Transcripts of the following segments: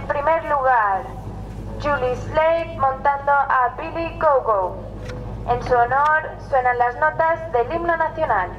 primer lugar, Julie Slade montando a Billy Gogo. En su honor suenan las notas del himno nacional.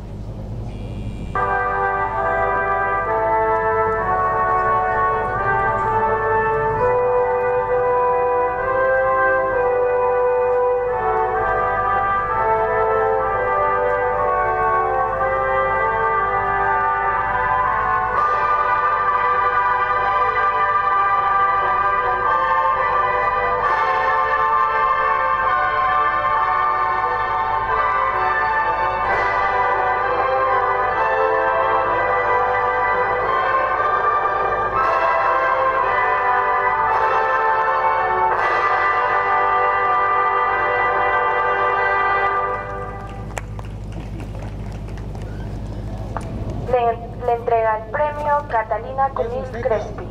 Le entrega el premio Catalina Cunil Crespi,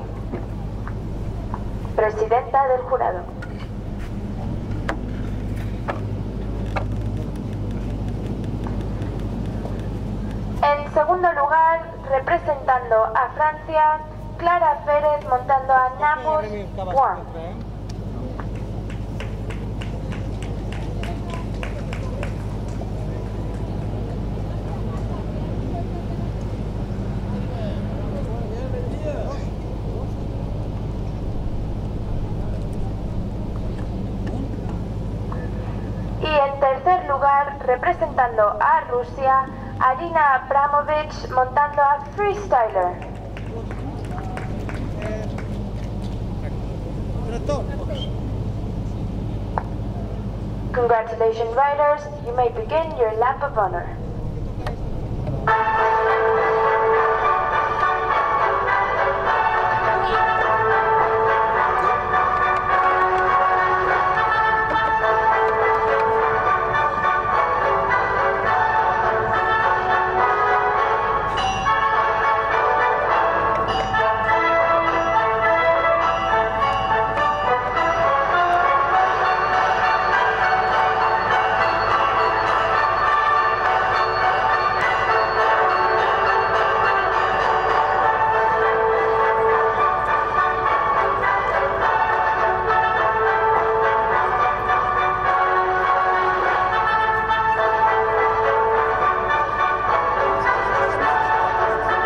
presidenta del jurado. En segundo lugar, representando a Francia, Clara Pérez montando a Namus Point. Y en tercer lugar, representando a Rusia, Arina Abramovich montando a Freestyler. Congratulations, riders. You may begin your lap of honor.